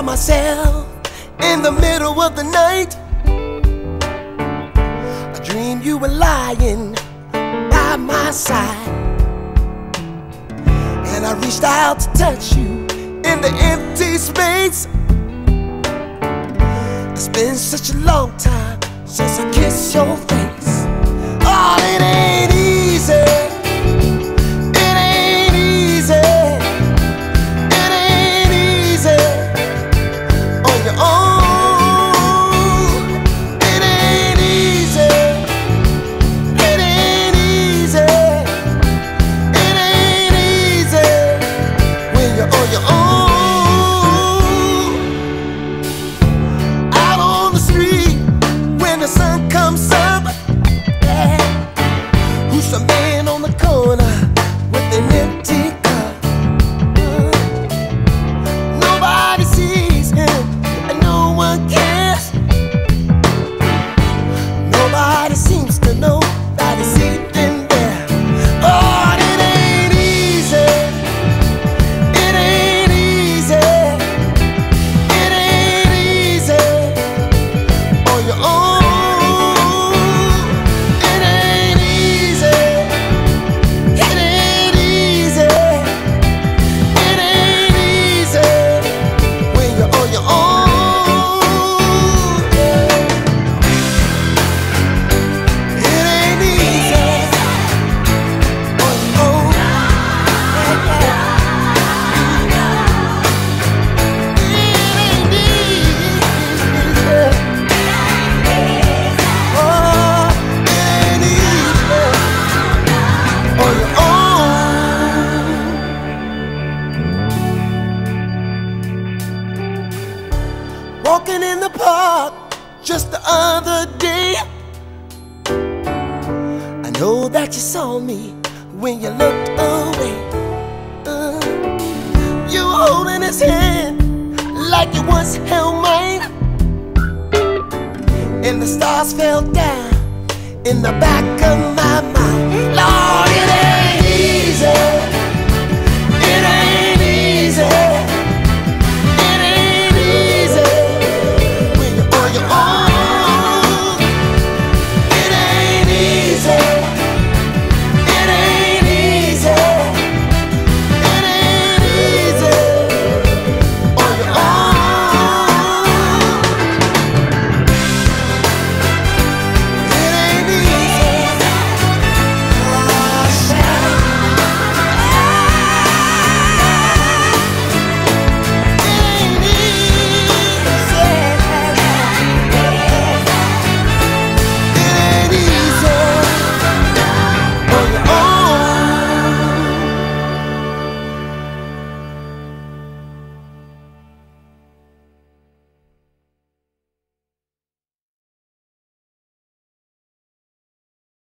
myself in the middle of the night. I dreamed you were lying by my side, and I reached out to touch you in the empty space. It's been such a long time since I kissed your face. Oh, it ain't easy. It ain't easy. It ain't easy on your own. It ain't easy. It ain't easy. It ain't easy when you're on your own. Out on the street when the sun comes up, yeah. Who's the man on the corner with an empty cup? Nobody sees him and no one cares. Nobody seems to know that he's sitting there. Oh, it ain't easy. It ain't easy. It ain't easy on your own. It ain't easy. It ain't easy. It ain't easy when you're on your own. It ain't easy on your own. It ain't easy. Oh, it ain't easy on your own. Walking in the park just the other day, I know that you saw me when you looked away. You were holding his hand like you once held mine, and the stars fell down in the back of my mind.